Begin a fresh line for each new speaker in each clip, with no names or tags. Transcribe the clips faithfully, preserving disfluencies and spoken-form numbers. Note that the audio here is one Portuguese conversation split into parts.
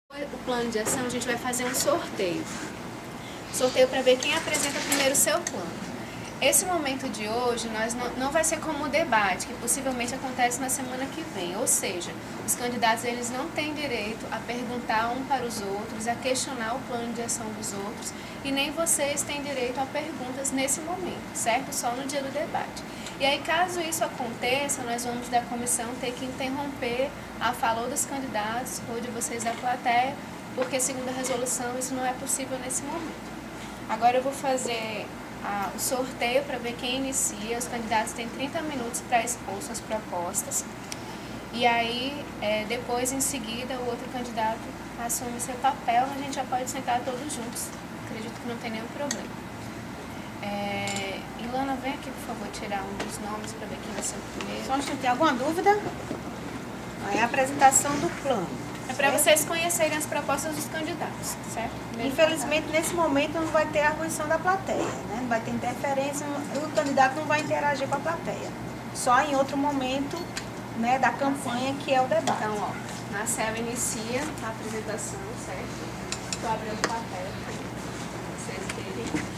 O plano de ação, a gente vai fazer um sorteio. Sorteio para ver quem apresenta primeiro o seu plano. Esse momento de hoje nós não, não vai ser como o debate, que possivelmente acontece na semana que vem. Ou seja, os candidatos eles não têm direito a perguntar um para os outros, a questionar o plano de ação dos outros, e nem vocês têm direito a perguntas nesse momento, certo? Só no dia do debate. E aí, caso isso aconteça, nós vamos da comissão ter que interromper a fala ou dos candidatos ou de vocês da plateia, porque segundo a resolução isso não é possível nesse momento. Agora eu vou fazer ah, o sorteio para ver quem inicia. Os candidatos têm trinta minutos para expor suas propostas. E aí, é, depois, em seguida, o outro candidato assume seu papel, a gente já pode sentar todos juntos. Acredito que não tem nenhum problema. É, Ilana, vem aqui, por favor, tirar um dos nomes para ver quem vai ser o primeiro.
Só se tem alguma dúvida? É a apresentação do plano.
É para vocês conhecerem as propostas dos candidatos, certo? Primeiro
Infelizmente, candidato. Nesse momento, não vai ter a arguição da plateia, né? Não vai ter interferência, o candidato não vai interagir com a plateia. Só em outro momento, né, da campanha, que é o debate.
Então, ó, Marcel inicia a apresentação, certo? Estou abrindo o papel para vocês verem.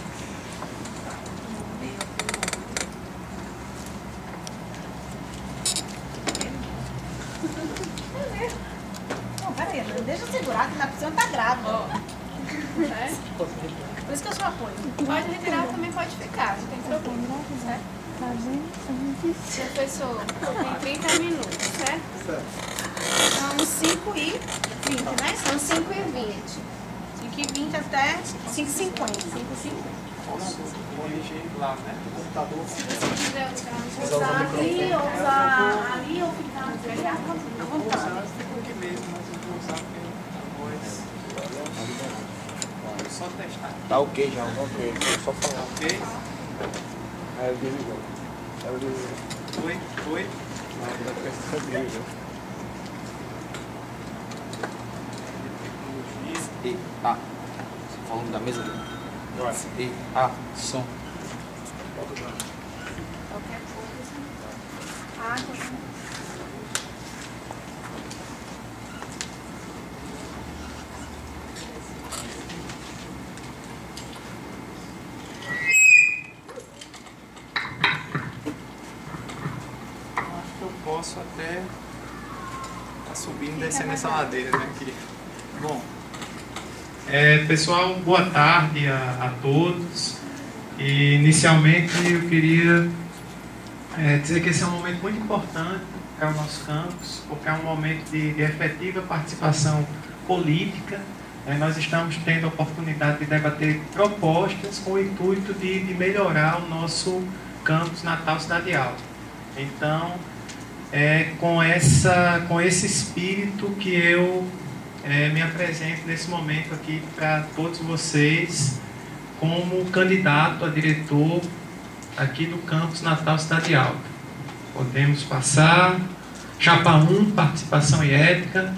Não, peraí, deixa eu segurar, que na piscina tá grávida.
Oh. É?
Por isso que eu sou apoio.
Pode retirar, também pode ficar, não tem problema, certo? Professor, tem trinta minutos, certo?
Certo. São cinco e vinte, né?
São cinco e vinte.
cinco e vinte até cinco e cinquenta.
cinco e cinquenta.
Posso corrigir lá, né? No computador.
Se você quiser usar,
Usar ali, ou usar ali, ou ficar aqui, à vontade.
Aqui mesmo, mas eu vou usar a voz. Só testar.
Tá ok já, ok. Só falar.
Ok?
Aí eu desligou. Aí eu desligou.
Foi? Foi?
Não, dá pra ficar desligou. E A. Você falando da mesa dele? E A. Som.
qualquer coisa.
Água.
Eu posso até tá subindo e descendo essa ladeira, né? Aqui. Bom, é, pessoal, boa tarde a, a todos. E, inicialmente eu queria é, dizer que esse é um momento muito importante para o nosso campus, porque é um momento de, de efetiva participação política. É, nós estamos tendo a oportunidade de debater propostas com o intuito de, de melhorar o nosso campus Natal Cidade Alta. Então, é com, essa, com esse espírito que eu é, me apresento nesse momento aqui para todos vocês como candidato a diretor aqui do campus Natal Cidade Alta. Podemos passar. Chapa um, participação e ética.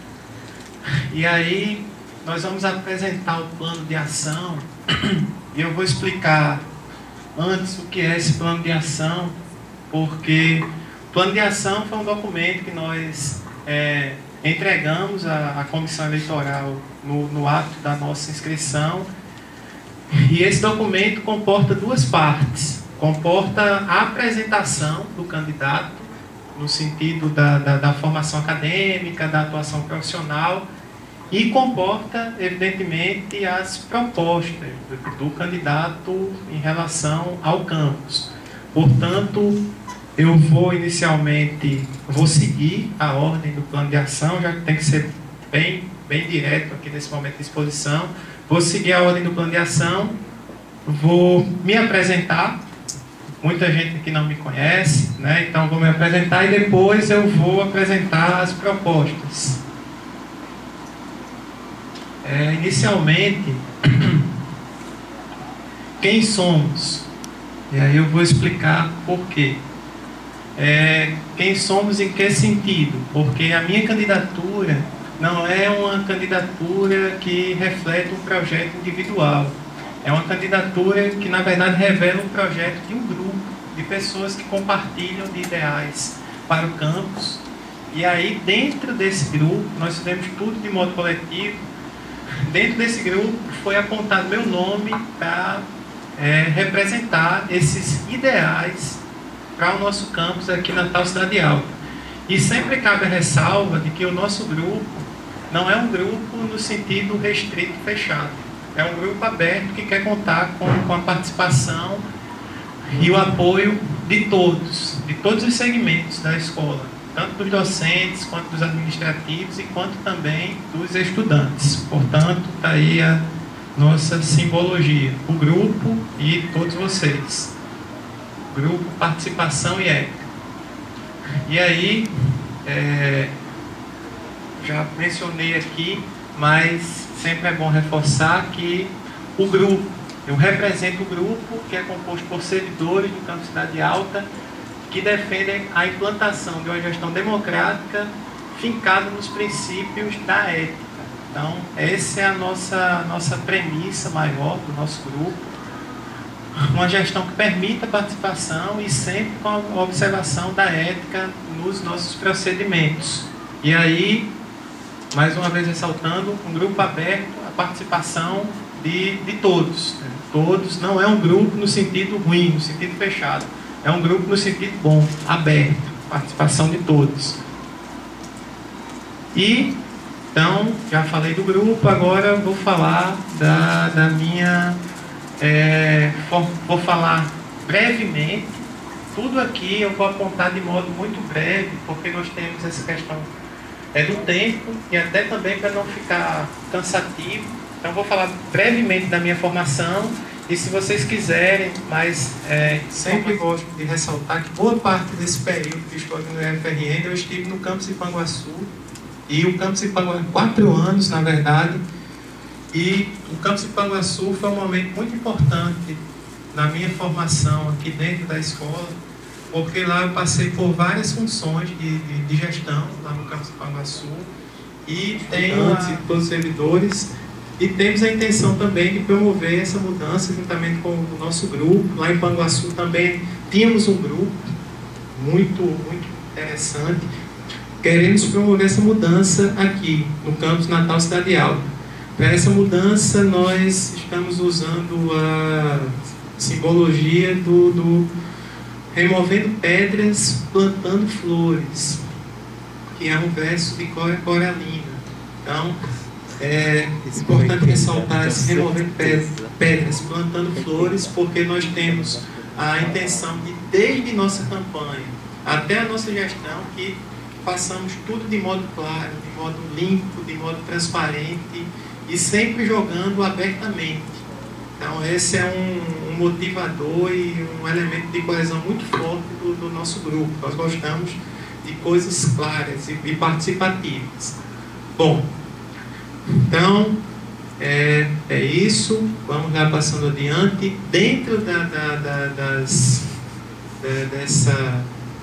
E aí nós vamos apresentar o plano de ação e eu vou explicar antes o que é esse plano de ação, porque o plano de ação foi um documento que nós é, entregamos à, à comissão eleitoral no, no ato da nossa inscrição. E esse documento comporta duas partes. Comporta a apresentação do candidato, no sentido da, da, da formação acadêmica, da atuação profissional, e comporta, evidentemente, as propostas do, do candidato em relação ao campus. Portanto, eu vou inicialmente, vou seguir a ordem do plano de ação, já que tem que ser bem, bem direto aqui nesse momento de exposição. Vou seguir a ordem do plano de ação, vou me apresentar, muita gente aqui não me conhece, né? Então vou me apresentar e depois eu vou apresentar as propostas. É, inicialmente, quem somos? E aí eu vou explicar por quê. É, quem somos em que sentido? Porque a minha candidatura não é uma candidatura que reflete um projeto individual. É uma candidatura que, na verdade, revela um projeto de um grupo de pessoas que compartilham de ideais para o campus E aí, dentro desse grupo, nós fizemos tudo de modo coletivo. Dentro desse grupo foi apontado meu nome para é, representar esses ideais para o nosso campus aqui na Natal Cidade Alta. E sempre cabe a ressalva de que o nosso grupo não é um grupo no sentido restrito e fechado. É um grupo aberto que quer contar com, com a participação e o apoio de todos, de todos os segmentos da escola, tanto dos docentes, quanto dos administrativos e quanto também dos estudantes. Portanto, está aí a nossa simbologia, o grupo e todos vocês. Grupo, participação e ética. E aí, é, já mencionei aqui, mas sempre é bom reforçar que o grupo, eu represento o grupo que é composto por servidores do Campus Cidade Alta que defendem a implantação de uma gestão democrática fincada nos princípios da ética. Então, essa é a nossa, nossa premissa maior do nosso grupo. Uma gestão que permita a participação e sempre com a observação da ética nos nossos procedimentos. E aí, mais uma vez ressaltando, um grupo aberto à participação de, de todos. Todos, não é um grupo no sentido ruim, no sentido fechado. É um grupo no sentido bom, aberto, participação de todos. E, então, já falei do grupo, agora vou falar da, da minha... É, vou, vou falar brevemente. Tudo aqui eu vou apontar de modo muito breve, porque nós temos essa questão é, do tempo e até também para não ficar cansativo. Então, vou falar brevemente da minha formação. E se vocês quiserem, mas é, sempre gosto de ressaltar que boa parte desse período que estou aqui no U F R N eu estive no campus Ipanguaçu. E o campus Ipanguaçu, quatro anos na verdade, e o campus Ipanguaçu foi um momento muito importante na minha formação aqui dentro da escola, porque lá eu passei por várias funções de, de, de gestão lá no campus Ipanguaçu e tenho a, todos os servidores. E temos a intenção também de promover essa mudança juntamente com o nosso grupo. Lá em Panguaçu também tínhamos um grupo muito, muito interessante. Queremos promover essa mudança aqui no campus Natal Cidade Alta. Para essa mudança nós estamos usando a simbologia do, do removendo pedras, plantando flores, que é um verso de Cora Coralina. Então, é importante ressaltar esse removendo pedras, plantando flores, porque nós temos a intenção de, desde nossa campanha até a nossa gestão, que façamos tudo de modo claro, de modo limpo, de modo transparente e sempre jogando abertamente. Então esse é um, um motivador e um elemento de coesão muito forte do, do nosso grupo. Nós gostamos de coisas claras e, e participativas. Bom, então, é, é isso. Vamos lá passando adiante. Dentro da, da, da, das, da, dessa,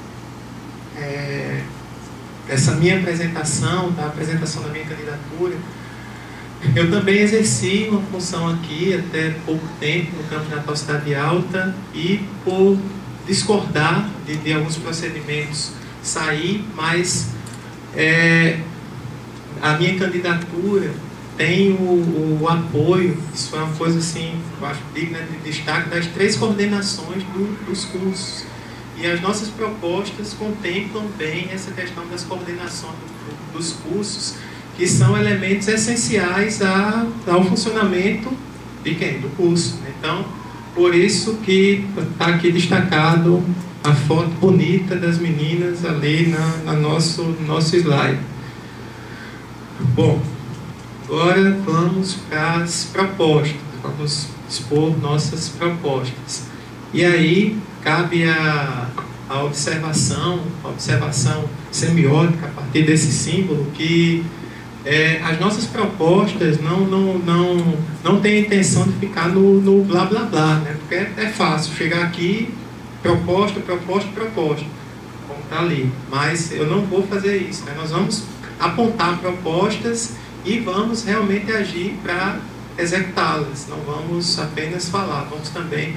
é, dessa minha apresentação, da apresentação da minha candidatura, eu também exerci uma função aqui até pouco tempo no Campus Natal Cidade Alta e por discordar de, de alguns procedimentos saí, mas é, a minha candidatura tem o, o apoio, isso é uma coisa assim, eu acho digna de destaque, das três coordenações do, dos cursos. E as nossas propostas contemplam bem essa questão das coordenações do, dos cursos, que são elementos essenciais a, ao funcionamento de quem? Do curso. Então, por isso que está aqui destacado a foto bonita das meninas ali na, na nosso, nosso slide. Bom, agora vamos para as propostas, vamos expor nossas propostas. E aí cabe a, a observação, a observação semiótica a partir desse símbolo, que é, as nossas propostas não, não, não, não têm a intenção de ficar no, no blá blá blá, né? Porque é, é fácil chegar aqui, proposta, proposta, proposta, como está ali. Mas eu não vou fazer isso, né? Nós vamos apontar propostas e vamos realmente agir para executá-las. Não vamos apenas falar, vamos também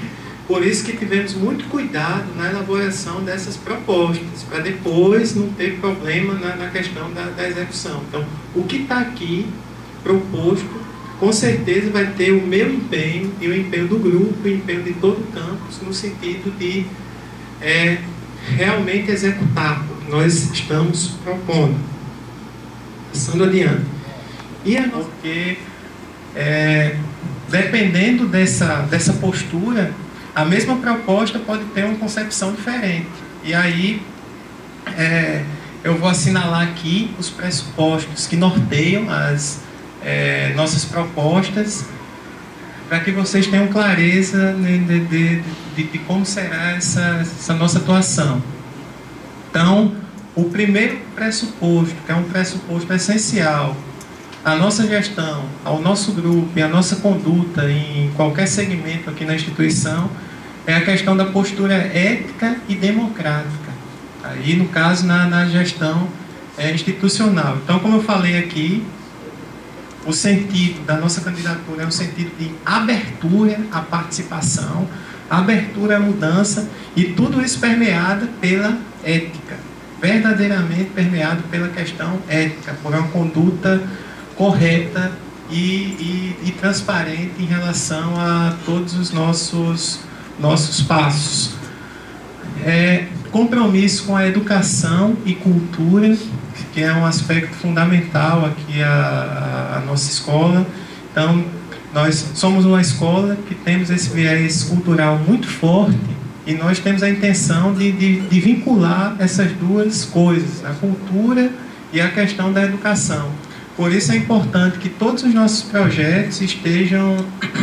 Por isso que tivemos muito cuidado na elaboração dessas propostas, para depois não ter problema na, na questão da, da execução. Então, o que está aqui proposto, com certeza vai ter o meu empenho e o empenho do grupo, o empenho de todo o campus, no sentido de é, realmente executar o que nós estamos propondo. Passando adiante. E é porque, é, dependendo dessa, dessa postura, a mesma proposta pode ter uma concepção diferente. E aí, é, eu vou assinalar aqui os pressupostos que norteiam as é, nossas propostas, para que vocês tenham clareza de, de, de, de como será essa, essa nossa atuação. Então, o primeiro pressuposto, que é um pressuposto essencial à nossa gestão, ao nosso grupo e à nossa conduta em qualquer segmento aqui na instituição, é a questão da postura ética e democrática. Aí, no caso, na, na gestão é, institucional. Então, como eu falei aqui, o sentido da nossa candidatura é um sentido de abertura à participação, abertura à mudança, e tudo isso permeado pela ética, verdadeiramente permeado pela questão ética, por uma conduta correta e, e, e transparente em relação a todos os nossos, nossos passos. É, compromisso com a educação e cultura, que é um aspecto fundamental aqui a, a, a nossa escola. Então, nós somos uma escola que temos esse viés cultural muito forte, e nós temos a intenção de, de, de vincular essas duas coisas, a cultura e a questão da educação. Por isso é importante que todos os nossos projetos estejam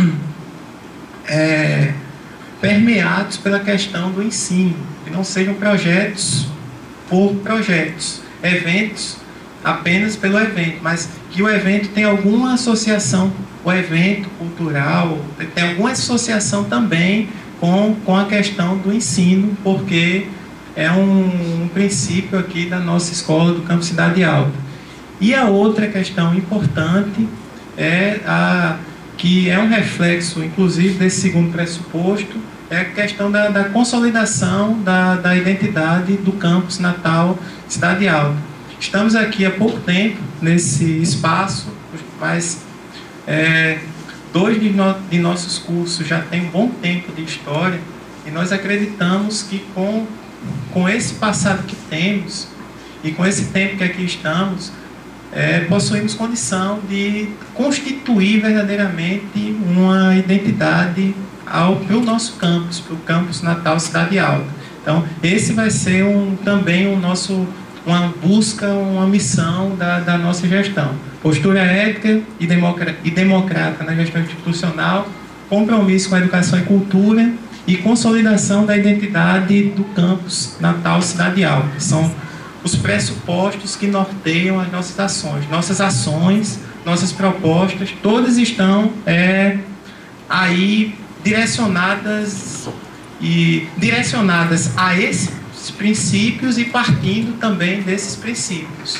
é, permeados pela questão do ensino, que não sejam projetos por projetos, eventos apenas pelo evento, mas que o evento tenha alguma associação, o evento cultural, tem alguma associação também com, com a questão do ensino, porque é um, um princípio aqui da nossa escola do Campus Cidade Alta. E a outra questão importante é a que é um reflexo, inclusive, desse segundo pressuposto, é a questão da, da consolidação da, da identidade do campus natal Cidade Alta. Estamos aqui há pouco tempo nesse espaço, mas é, dois de, no, de nossos cursos já têm um bom tempo de história, e nós acreditamos que com, com esse passado que temos e com esse tempo que aqui estamos, É, possuímos condição de constituir verdadeiramente uma identidade para o nosso campus, para o campus natal Cidade Alta. Então, esse vai ser um, também um nosso, uma busca, uma missão da, da nossa gestão. Postura ética e, democr e democrática na gestão institucional, compromisso com a educação e cultura e consolidação da identidade do campus natal Cidade Alta. São os pressupostos que norteiam as nossas ações. Nossas ações, nossas propostas, todas estão é, aí direcionadas, e, direcionadas a esses princípios e partindo também desses princípios.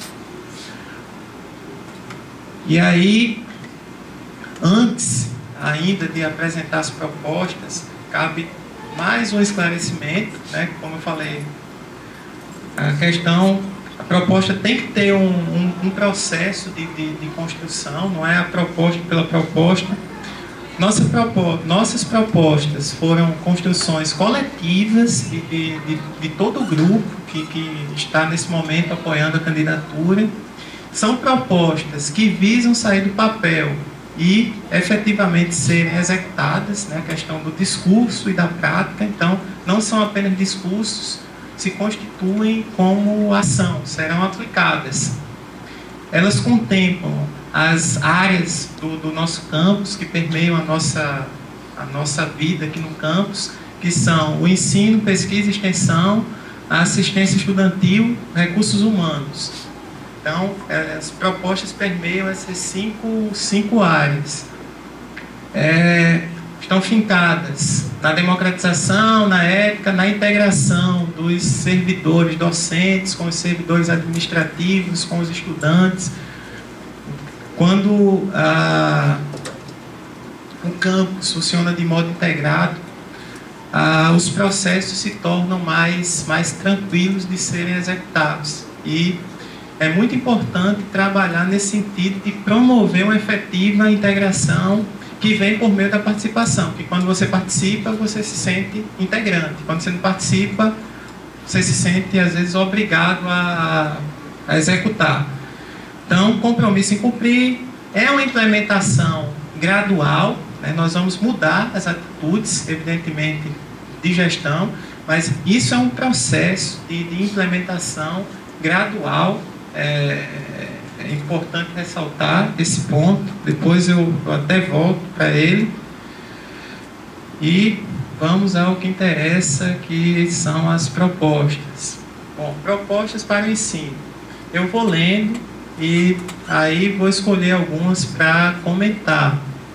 E aí, antes ainda de apresentar as propostas, cabe mais um esclarecimento, né, como eu falei, a questão, a proposta tem que ter um, um, um processo de, de, de construção, não é a proposta pela proposta. Nossa propo, nossas propostas foram construções coletivas de, de, de, de todo o grupo que, que está nesse momento apoiando a candidatura. São propostas que visam sair do papel e efetivamente serem executadas, né, a questão do discurso e da prática. Então, não são apenas discursos, se constituem como ação, serão aplicadas. Elas contemplam as áreas do, do nosso campus que permeiam a nossa, a nossa vida aqui no campus, que são o ensino, pesquisa e extensão, a assistência estudantil, recursos humanos. Então, as propostas permeiam essas cinco, cinco áreas. É, estão fincadas na democratização, na ética, na integração dos servidores docentes com os servidores administrativos, com os estudantes. Quando ah, o campus funciona de modo integrado, ah, os processos se tornam mais, mais tranquilos de serem executados. E é muito importante trabalhar nesse sentido de promover uma efetiva integração que vem por meio da participação, que quando você participa, você se sente integrante. Quando você não participa, você se sente, às vezes, obrigado a, a executar. Então, compromisso em cumprir é uma implementação gradual, né? Nós vamos mudar as atitudes, evidentemente, de gestão, mas isso é um processo de, de implementação gradual. É, é importante ressaltar esse ponto, depois eu, eu até volto para ele. E vamos ao que interessa, que são as propostas. Bom, propostas para o ensino. Eu vou lendo e aí vou escolher algumas para comentar.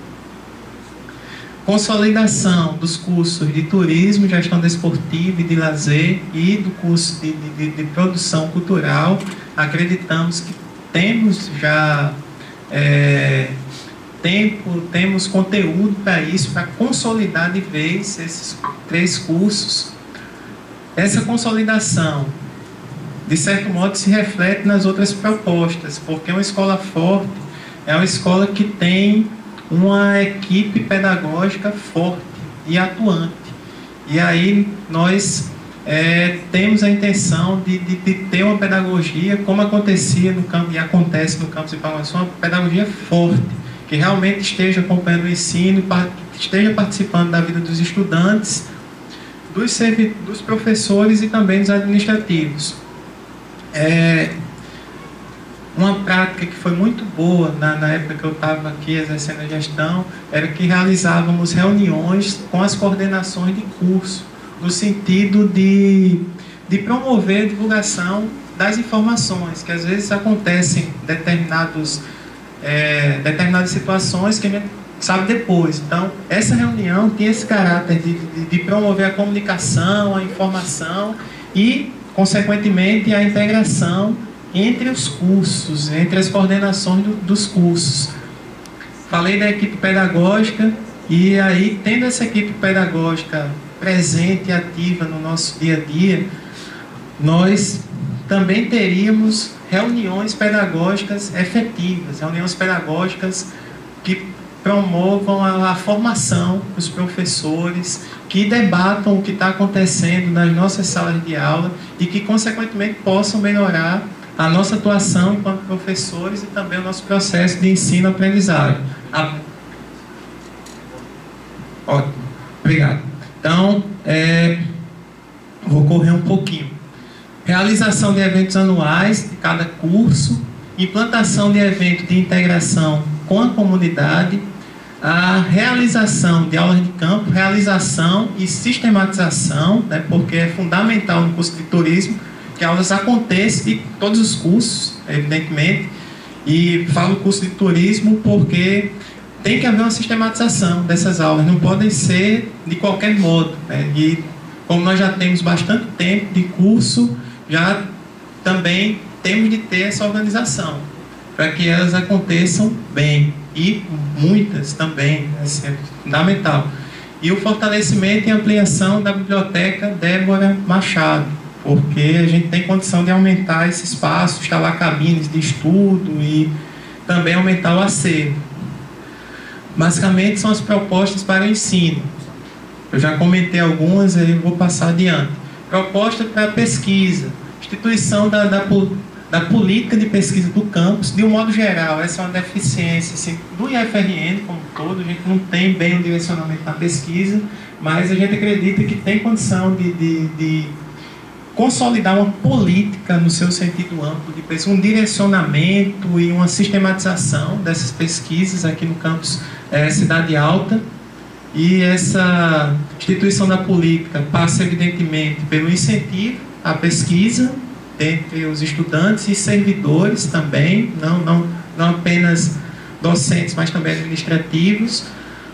Consolidação dos cursos de turismo, gestão desportiva e de lazer e do curso de, de, de produção cultural. Acreditamos que temos já é, tempo, temos conteúdo para isso, para consolidar de vez esses três cursos. Essa consolidação, de certo modo, se reflete nas outras propostas, porque uma escola forte é uma escola que tem uma equipe pedagógica forte e atuante. E aí nós é, temos a intenção de, de, de ter uma pedagogia, como acontecia no campo e acontece no campus de Palmaçu, uma pedagogia forte, que realmente esteja acompanhando o ensino, esteja participando da vida dos estudantes, dos, servi dos professores e também dos administrativos. É, uma prática que foi muito boa na, na época que eu estava aqui exercendo a gestão era que realizávamos reuniões com as coordenações de curso, no sentido de, de promover a divulgação das informações, que às vezes acontecem determinados, é, determinadas situações que a gente sabe depois. Então, essa reunião tinha esse caráter de, de, de promover a comunicação, a informação e, consequentemente, a integração entre os cursos, entre as coordenações do, dos cursos. Falei da equipe pedagógica e aí, tendo essa equipe pedagógica presente e ativa no nosso dia a dia, nós também teríamos reuniões pedagógicas efetivas, reuniões pedagógicas que promovam a, a formação dos professores, que debatam o que está acontecendo nas nossas salas de aula e que, consequentemente, possam melhorar a nossa atuação enquanto professores e também o nosso processo de ensino-aprendizagem. A... Ótimo, obrigado. Então, é... vou correr um pouquinho. Realização de eventos anuais de cada curso, implantação de eventos de integração com a comunidade, a realização de aulas de campo, realização e sistematização, né, porque é fundamental no curso de turismo que aulas aconteçam, e todos os cursos, evidentemente, e falo curso de turismo porque tem que haver uma sistematização dessas aulas, não podem ser de qualquer modo, né? E como nós já temos bastante tempo de curso, já também temos de ter essa organização, para que elas aconteçam bem, e muitas também, isso é fundamental. E o fortalecimento e ampliação da Biblioteca Débora Machado, porque a gente tem condição de aumentar esse espaço, instalar cabines de estudo e também aumentar o acervo. Basicamente são as propostas para o ensino. Eu já comentei algumas, aí vou passar adiante. Proposta para pesquisa, instituição da, da, da política de pesquisa do campus, de um modo geral. Essa é uma deficiência assim, do I F R N como um todo, a gente não tem bem o direcionamento na pesquisa, mas a gente acredita que tem condição de, de, de consolidar uma política no seu sentido amplo de pesquisa, um direcionamento e uma sistematização dessas pesquisas aqui no campus é, Cidade Alta. E essa instituição da política passa evidentemente pelo incentivo à pesquisa entre os estudantes e servidores também, não, não, não apenas docentes, mas também administrativos,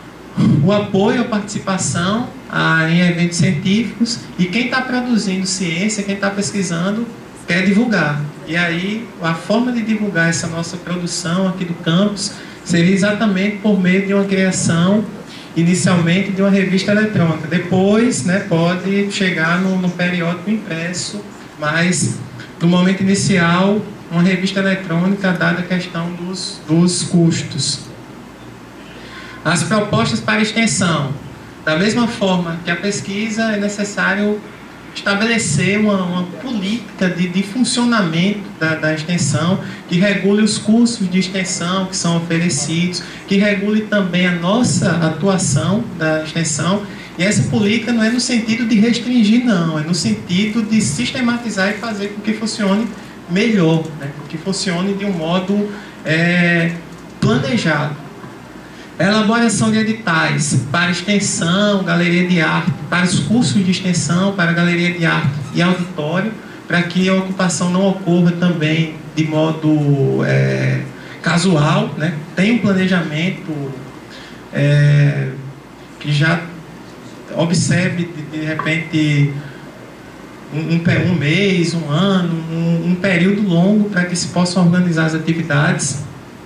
o apoio à participação a, em eventos científicos, e quem está produzindo ciência, quem está pesquisando, quer divulgar. E aí a forma de divulgar essa nossa produção aqui do campus seria exatamente por meio de uma criação inicialmente de uma revista eletrônica. Depois, né, pode chegar no, no periódico impresso, mas no momento inicial, uma revista eletrônica, dada a questão dos, dos custos. As propostas para extensão. Da mesma forma que a pesquisa, é necessário estabelecer uma, uma política de, de funcionamento da, da extensão, que regule os cursos de extensão que são oferecidos, que regule também a nossa atuação da extensão. E essa política não é no sentido de restringir, não, é no sentido de sistematizar e fazer com que funcione melhor, né? Que funcione de um modo é, planejado. Elaboração de editais para extensão, galeria de arte, para os cursos de extensão, para galeria de arte e auditório, para que a ocupação não ocorra também de modo é, casual, né? Tem um planejamento é, que já observe de, de repente um, um, um mês, um ano, um, um período longo para que se possam organizar as atividades.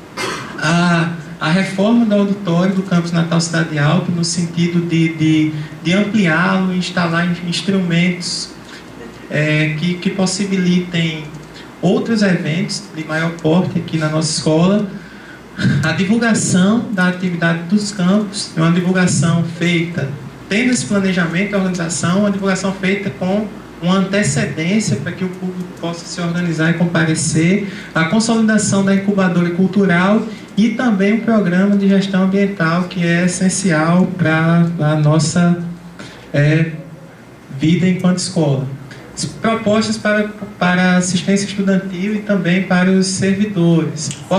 A A reforma do auditório do Campus Natal Cidade Alta, no sentido de, de, de ampliá-lo, instalar instrumentos é, que, que possibilitem outros eventos de maior porte aqui na nossa escola. A divulgação da atividade dos campos, é uma divulgação feita, tendo esse planejamento e organização, uma divulgação feita com uma antecedência para que o público possa se organizar e comparecer, a consolidação da incubadora cultural e também um programa de gestão ambiental que é essencial para a nossa é, vida enquanto escola. Propostas para, para assistência estudantil e também para os servidores. Ó,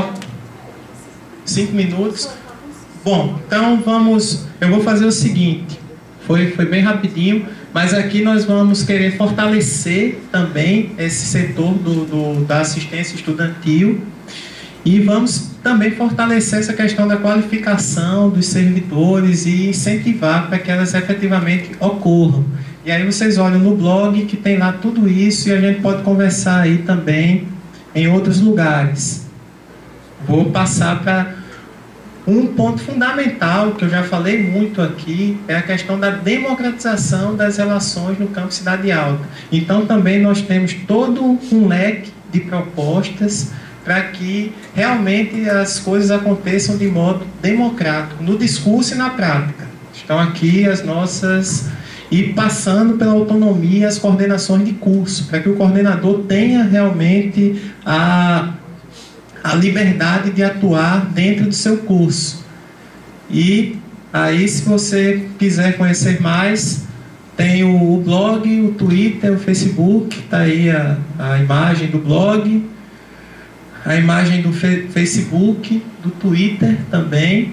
cinco minutos. Bom, então vamos, eu vou fazer o seguinte, foi, foi bem rapidinho, mas aqui nós vamos querer fortalecer também esse setor do, do, da assistência estudantil e vamos também fortalecer essa questão da qualificação dos servidores e incentivar para que elas efetivamente ocorram. E aí vocês olham no blog que tem lá tudo isso e a gente pode conversar aí também em outros lugares. Vou passar para um ponto fundamental, que eu já falei muito aqui, é a questão da democratização das relações no Campus Cidade Alta. Então também nós temos todo um leque de propostas para que realmente as coisas aconteçam de modo democrático, no discurso e na prática. Estão aqui as nossas... e passando pela autonomia, as coordenações de curso, para que o coordenador tenha realmente a... a liberdade de atuar dentro do seu curso. E aí, se você quiser conhecer mais, tem o, o blog, o Twitter, o Facebook, está aí a, a imagem do blog, a imagem do fe, Facebook, do Twitter também.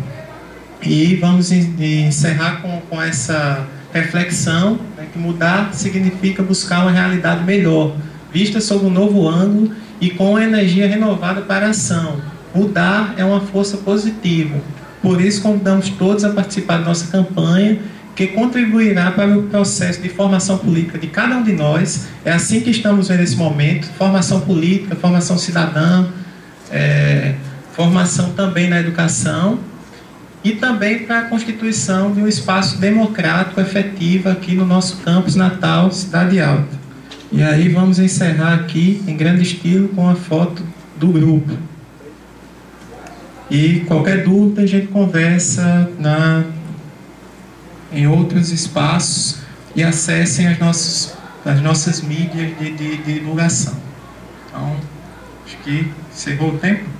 E vamos encerrar com, com essa reflexão, né, que mudar significa buscar uma realidade melhor, vista sob um novo ângulo, e com energia renovada para a ação. Mudar é uma força positiva. Por isso, convidamos todos a participar da nossa campanha, que contribuirá para o processo de formação política de cada um de nós. É assim que estamos vendo esse momento: formação política, formação cidadã, é, formação também na educação, e também para a constituição de um espaço democrático efetivo aqui no nosso campus natal, Cidade Alta. E aí vamos encerrar aqui em grande estilo com a foto do grupo. E qualquer dúvida a gente conversa na, em outros espaços e acessem as nossas, as nossas mídias de, de, de divulgação. Então, acho que encerrou o tempo.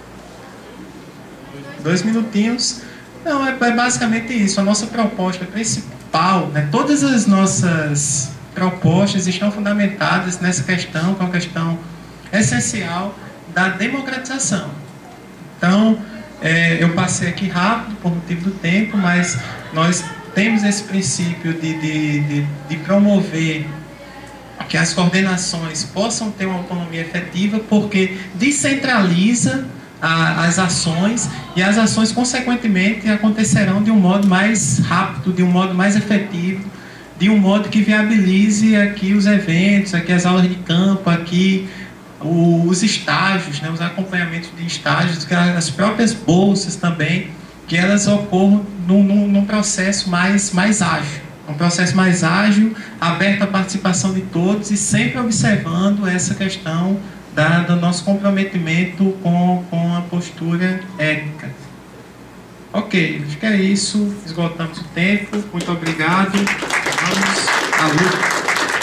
Dois minutinhos. Não, é, é basicamente isso. A nossa proposta principal, né, todas as nossas propostas estão fundamentadas nessa questão, que é uma questão essencial da democratização. Então, é, eu passei aqui rápido por motivo do tempo, mas nós temos esse princípio de, de, de, de promover que as coordenações possam ter uma autonomia efetiva, porque descentraliza a, as ações, e as ações, consequentemente, acontecerão de um modo mais rápido, de um modo mais efetivo, de um modo que viabilize aqui os eventos, aqui as aulas de campo, aqui os estágios, né, os acompanhamentos de estágios, as próprias bolsas também, que elas ocorram num, num, num processo mais, mais ágil. Um processo mais ágil, aberto à participação de todos e sempre observando essa questão da, do nosso comprometimento com, com a postura ética. Ok, acho que é isso. Esgotamos o tempo. Muito obrigado. Vamos à luta.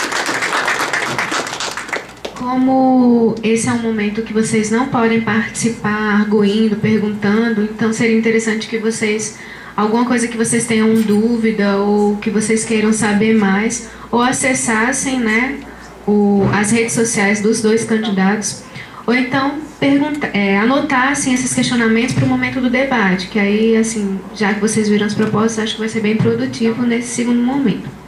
Como esse é um momento que vocês não podem participar arguindo, perguntando, então seria interessante que vocês, alguma coisa que vocês tenham dúvida ou que vocês queiram saber mais, ou acessassem, né, o, as redes sociais dos dois candidatos, ou então pergunta, é, anotassem esses questionamentos para o momento do debate, que aí, assim, já que vocês viram as propostas, acho que vai ser bem produtivo nesse segundo momento.